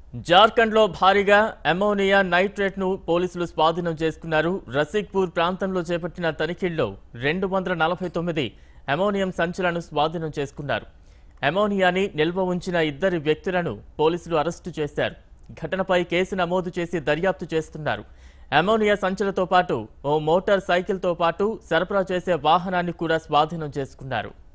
జార్ఖండ్లో భారీగా అమోనియా నైట్రేట్ను పోలీసులు స్వాధీనం చేసుకున్నారు. రసిక్పూర్ ప్రాంతంలో చేపట్టిన తనిఖీల్లో 249 అమోనియం సంచులను స్వాధీనం చేసుకున్నారు. అమోనియాని నిల్వ ఉంచిన ఇద్దరు వ్యక్తులను పోలీసులు అరెస్టు చేశారు. ఘటనపై కేసు నమోదు చేసి దర్యాప్తు చేస్తున్నారు. అమోనియా సంచులతో పాటు ఓ మోటార్ సైకిల్తో పాటు సరఫరా చేసే వాహనాన్ని కూడా స్వాధీనం చేసుకున్నారు.